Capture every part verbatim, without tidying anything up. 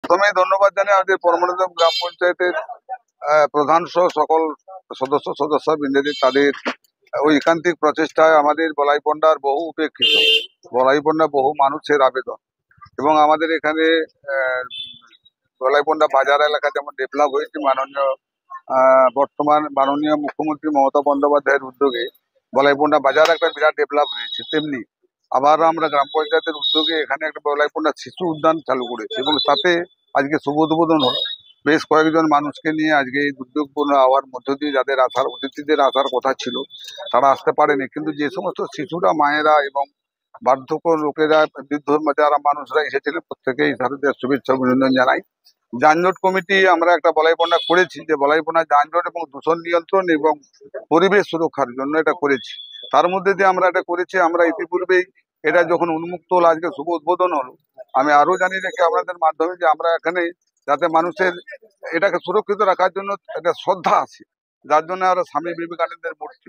প্রথমেই ধন্যবাদ জানাই আমাদের পরমানন্দম গ্রাম পঞ্চায়েতের আহ, প্রধান সহ সকল সদস্য সদস্য বৃন্দের তাদের ঐকান্তিক প্রচেষ্টায় আমাদের বলাইপন্ডার বহু উপেক্ষিত বলাইপন্ডা বহু মানুষের আবেদন এবং আমাদের এখানে আহ, বলাইপন্ডা বাজার এলাকা যেমন ডেভেলপ হয়েছে মাননীয় আহ, বর্তমান মাননীয় মুখ্যমন্ত্রী মমতা বন্দ্যোপাধ্যায়ের উদ্যোগে বলাইপন্ডা বাজার একটা বিরাট ডেভেলপ হয়েছে, তেমনি আবার আমরা গ্রাম পঞ্চায়েতের উদ্যোগে এখানে একটা বলাইপন্ডা শিশু উদ্যান চালু করেছি এবং তাতে আজকে শুভ উদ্বোধন হলো। বেশ কয়েকজন মানুষকে নিয়ে আজকে এই দুর্যোগপূর্ণ আবহাওয়ার মধ্য দিয়ে যাদের আসার অতিথিদের আসার কথা ছিল তারা আসতে পারেনি, কিন্তু যে সমস্ত শিশুরা, মায়েরা এবং বার্ধক্য লোকেরা, বৃদ্ধ যারা মানুষরা এসেছিলেন প্রত্যেকেই তাদের শুভেচ্ছা অভিনন্দন জানাই। যানজট কমিটি আমরা একটা বলাইপন্ডা করেছি, যে বলাইপন্ডা যানজট এবং দূষণ নিয়ন্ত্রণ এবং পরিবেশ সুরক্ষার জন্য এটা করেছি। তার মধ্যে দিয়ে আমরা এটা করেছি, আমরা ইতিপূর্বেই এটা যখন উন্মুক্ত হলো, আজকে শুভ উদ্বোধন হলো, আমি আরো জানি রেখে আপনাদের মাধ্যমে যে আমরা এখানে যাতে মানুষের এটাকে সুরক্ষিত রাখার জন্য একটা শ্রদ্ধা আছে, যার জন্য আমরা স্বামী বিবেকানন্দের মূর্তি,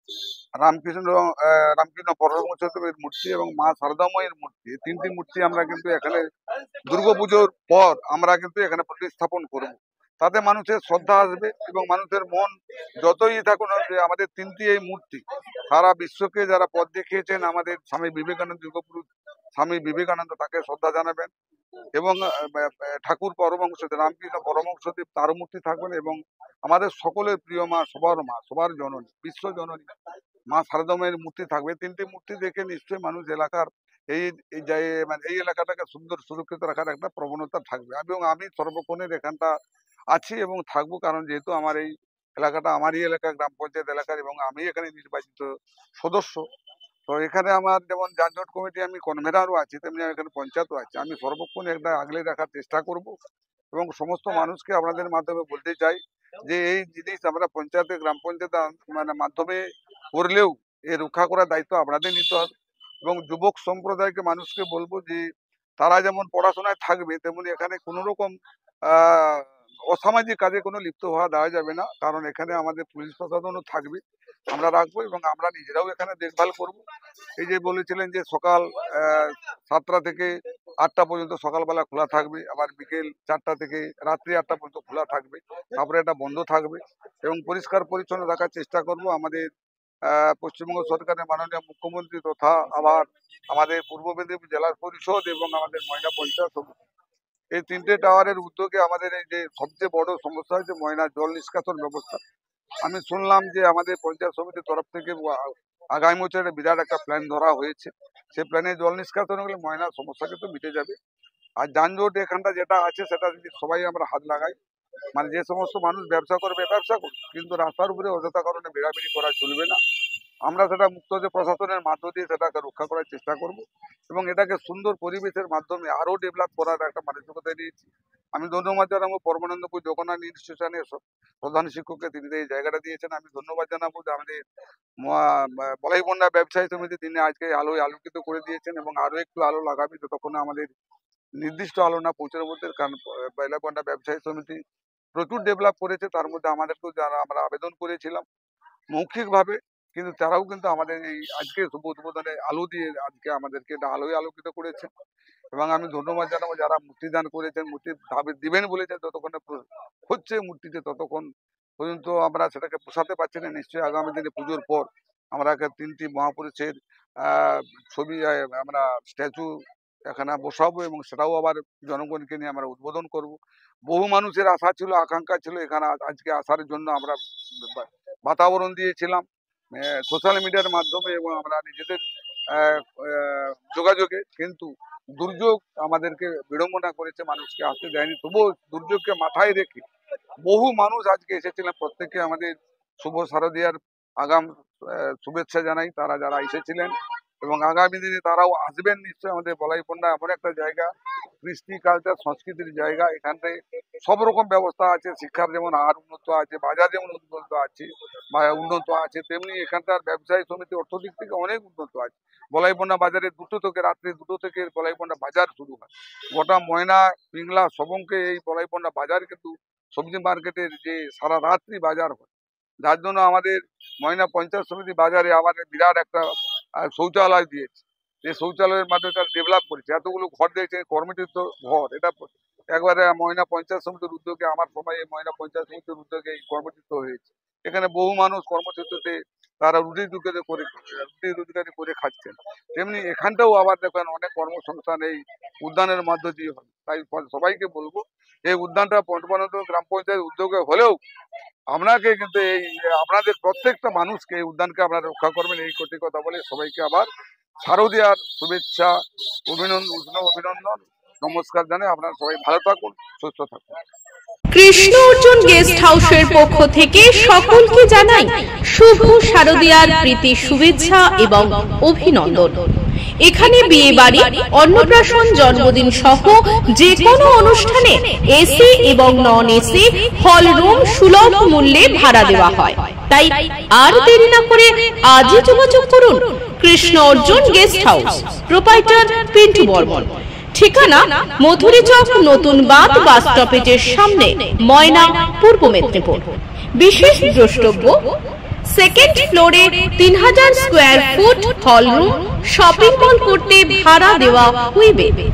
রামকৃষ্ণ আহ, রামকৃষ্ণ পরমহংসদেবের মূর্তি এবং মা শারদাময়ের মূর্তি, এই তিনটি মূর্তি আমরা কিন্তু এখানে দুর্গাপুজোর পর আমরা কিন্তু এখানে প্রতিস্থাপন করব। তাতে মানুষের শ্রদ্ধা আসবে এবং মানুষের মন যতই থাকুন যে আমাদের তিনটি এই মূর্তি সারা বিশ্বকে যারা পথ দেখিয়েছেন, আমাদের স্বামী বিবেকানন্দ, যুগপুরুষ স্বামী বিবেকানন্দ, তাকে শ্রদ্ধা জানাবেন এবং আহ, আহ, ঠাকুর পরমহংসদেব রামকৃষ্ণ পরমহংসদেব তার মূর্তি থাকবেন এবং আমাদের সকলের প্রিয় মা, সবার মা, সবার জননী, বিশ্ব জননী মা শারদাময়ের মূর্তি থাকবে। তিনটি মূর্তি দেখে নিশ্চয়ই মানুষ এলাকার এই এই যে মানে এই এলাকাটাকে সুন্দর সুরক্ষিত রাখার একটা প্রবণতা থাকবে এবং আমি সর্বক্ষণের এখানটা আছি এবং থাকবো, কারণ যেহেতু আমার এই এলাকাটা আমারই এলাকা, গ্রাম পঞ্চায়েত এলাকার, এবং আমি এখানে নির্বাচিত সদস্য। তো এখানে আমার যেমন যানজট কমিটি আমি কনভেনারও আছি, তেমনি এখানে পঞ্চায়েতও আছে। আমি সর্বক্ষণ একটা আগলে রাখার চেষ্টা করব এবং সমস্ত মানুষকে আপনাদের মাধ্যমে বলতে চাই যে এই জিনিস আমরা পঞ্চায়েতে, গ্রাম পঞ্চায়েত মানে মাধ্যমে করলেও এ রক্ষা করার দায়িত্ব আপনাদের নিতে হবে এবং যুবক সম্প্রদায়কে মানুষকে বলবো যে তারা যেমন পড়াশোনায় থাকবে, তেমনি এখানে কোনো রকম আহ অসামাজিক কাজে কোনো লিপ্ত হওয়া দেওয়া যাবে না, কারণ এখানে আমাদের পুলিশ প্রশাসনও থাকবে, আমরা রাখবো এবং আমরা নিজেরাও এখানে দেখভাল করব। এই যে বলেছিলেন যে সকাল আহ সাতটা থেকে আটটা পর্যন্ত সকালবেলা খোলা থাকবে, আবার বিকেল চারটা থেকে রাত্রি আটটা পর্যন্ত খোলা থাকবে, তারপরে এটা বন্ধ থাকবে এবং পরিষ্কার পরিচ্ছন্ন রাখার চেষ্টা করব। আমাদের আহ পশ্চিমবঙ্গ সরকারের মাননীয় মুখ্যমন্ত্রী তথা আবার আমাদের পূর্ব মেদিনীপুর জেলা পরিষদ এবং আমাদের ময়না পঞ্চায়েত সমিতি, এই তিনটে টাওয়ারের উদ্যোগে আমাদের এই যে সবচেয়ে বড় সমস্যা হচ্ছে ময়না জল নিষ্কাশন ব্যবস্থা। আমি শুনলাম যে আমাদের পঞ্চায়েত সমিতির তরফ থেকে আ- আগামী বছরে বিরাট একটা প্ল্যান ধরা হয়েছে, সেই প্ল্যানে জল নিষ্কাশন হলে ময়নার সমস্যা কিন্তু মিটে যাবে। আর যানজট এখানটা যেটা আছে সেটা যদি সবাই আমরা হাত লাগাই, মানে যে সমস্ত মানুষ ব্যবসা করবে ব্যবসা করবে, কিন্তু রাস্তার উপরে অযথা কারণে বেড়াবেড়ি করা চলবে না। আমরা সেটা মুক্ত যে প্রশাসনের মাধ্য দিয়ে সেটাকে রক্ষা করার চেষ্টা করব এবং এটাকে সুন্দর পরিবেশের মাধ্যমে আরো ডেভেলপ করার একটা মানসিকতা নিয়েছি। আমি ধন্যবাদ জানাবো পরমানন্দপুর জগন্নাথ ইনস্টিটিউশনের প্রধান শিক্ষককে, তিনি এই জায়গাটা দিয়েছেন। আমি ধন্যবাদ জানাবো যে আমাদের বলাইবন্যা ব্যবসায়ী সমিতি, তিনি আজকে আলোয় আলোকিত করে দিয়েছেন এবং আরো একটু আলো লাগাবে যতক্ষণ আমাদের নির্দিষ্ট আলো না পৌঁছানোর মধ্যে, কারণ বলাইবন্যা ব্যবসায়ী সমিতি প্রচুর ডেভেলপ করেছে। তার মধ্যে আমাদেরকেও যারা আমরা আবেদন করেছিলাম মৌখিকভাবে, কিন্তু তারাও কিন্তু আমাদের এই আজকে শুভ উদ্বোধনে আলো দিয়ে আজকে আমাদেরকে এটা আলোয় আলোকিত করেছে এবং আমি ধন্যবাদ জানাবো যারা মূর্তি দান করেছেন, মূর্তি ভাবে দিবেন বলেছেন, ততক্ষণে প্র- হচ্ছে মূর্তিতে ততক্ষণ পর্যন্ত আমরা সেটাকে পোষাতে পারছি না। নিশ্চয়ই আগামী দিনে পুজোর পর আমরা একটা তিনটি মহাপুরুষের আহ ছবি আহ, আমরা স্ট্যাচু এখানে বসাবো এবং সেটাও আবার জনগণকে নিয়ে আমরা উদ্বোধন করব। বহু মানুষের আশা ছিল, আকাঙ্ক্ষা ছিল এখানে আজ- আজকে আসার জন্য আমরা বা- বাতাবরণ দিয়েছিলাম সোশ্যাল মিডিয়ার মাধ্যমে এবং আমরা নিজেদের আহ, আহ, যোগাযোগে, কিন্তু দুর্যোগ আমাদেরকে বিড়ম্বনা করেছে, মানুষকে আসতে দেয়নি। তবুও দুর্যোগকে মাথায় রেখে বহু মানুষ আজকে এসেছিলেন, প্রত্যেককে আমাদের শুভ শারদীয়ার আগাম আহ, শুভেচ্ছা জানাই তারা যারা এসেছিলেন এবং আগামী দিনে তারাও আসবেন নিশ্চয়ই। আমাদের বলাইপন্ডা এমন একটা জায়গা, কৃষ্টি কালচার সংস্কৃতির জায়গা, এখানটায় সব রকম ব্যবস্থা আছে, শিক্ষার যেমন আর উন্নত আছে, বাজার যেমন উন্নত আছে বা উন্নত আছে, তেমনি এখানকার ব্যবসায়ী সমিতি অর্থদিক থেকে অনেক উন্নত আছে। বলাইপন্ডা বাজারে দুটো থেকে রাত্রি দুটো থেকে বলাইপন্ডা বাজার শুরু হয়। গোটা ময়না পিংলা সবংকে এই বলাইপন্ডা বাজার কিন্তু সবজি মার্কেটের যে সারা রাত্রি বাজার হয়, যার জন্য আমাদের ময়না পঞ্চায়েত সমিতি বাজারে আমাদের বিরাট একটা আহ, শৌচালয় দিয়েছে, যে শৌচালয়ের মাধ্যমে তারা ডেভেলপ করেছে, এতগুলো ঘর দিয়েছে, কর্মচিত ঘর, এটা একবারে ময়না পঞ্চায়েত সমিতির উদ্যোগে, আমার সময় এই ময়না পঞ্চায়েত সমিতির উদ্যোগে এই কর্মচিত হয়েছে। এখানে বহু মানুষ কর্মচিত্রতে তারা রুটি রুটি করে রুটি রোজগারি করে খাচ্ছেন। তেমনি এখানটাও আবার দেখবেন অনেক কর্মসংস্থান এই উদ্যানের মধ্য দিয়ে হবে। তাই সবাইকে বলবো এই উদ্যানটা পঞ্চপানন্দ গ্রাম পঞ্চায়েত উদ্যোগে হলেও আপনাকে কিন্তু এই আপনাদের প্রত্যেকটা মানুষকে এই উদ্যানকে আপনারা রক্ষা করবেন, এই কোটি কথা বলে সবাইকে আবার শারদীয়ার শুভেচ্ছা, অভিনন্দন, উষ্ণ অভিনন্দন, নমস্কার জানাই। আপনারা সবাই ভালো থাকুন, সুস্থ থাকুন। কৃষ্ণ অর্জুন গেস্ট হাউসের পক্ষ থেকে সকলকে জানাই শুভ শারদীয়ার প্রীতি শুভেচ্ছা এবং অভিনন্দন। এখানে বিয়ে বাড়ি, অন্নপ্রাশন, জন্মদিন সহ যে কোনো অনুষ্ঠানে এসি এবং নন এসি হল রুম সুলভ মূল্যে ভাড়া দেওয়া হয়। তাই আর দেরি না করে আজই যোগাযোগ করুন Krishna Arjun guest house, proprietor Pintu Barman. ঠিকানা মধুরী চক, নতুন বাঁধ বাস স্টপেজের সামনে, ময়না, পূর্ব মেদিনীপুর। বিশেষ দ্রষ্টব্য, সেকেন্ড ফ্লোরে তিন হাজার square foot hall room shopping mall করতে ভাড়া দেওয়া হইবে।